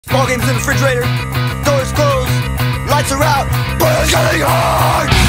Ball games in the refrigerator, doors closed, lights are out, but it's getting hard!